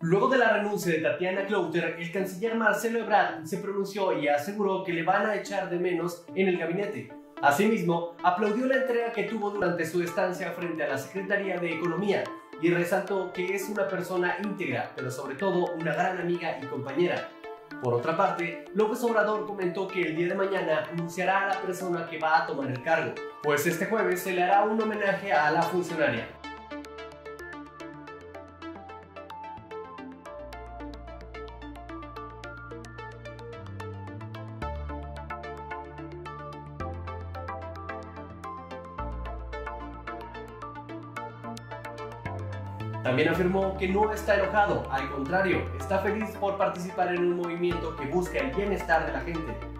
Luego de la renuncia de Tatiana Clouthier, el canciller Marcelo Ebrard se pronunció y aseguró que le van a echar de menos en el gabinete. Asimismo, aplaudió la entrega que tuvo durante su estancia frente a la Secretaría de Economía y resaltó que es una persona íntegra, pero sobre todo una gran amiga y compañera. Por otra parte, López Obrador comentó que el día de mañana anunciará a la persona que va a tomar el cargo, pues este jueves se le hará un homenaje a la funcionaria. También afirmó que no está enojado, al contrario, está feliz por participar en un movimiento que busca el bienestar de la gente.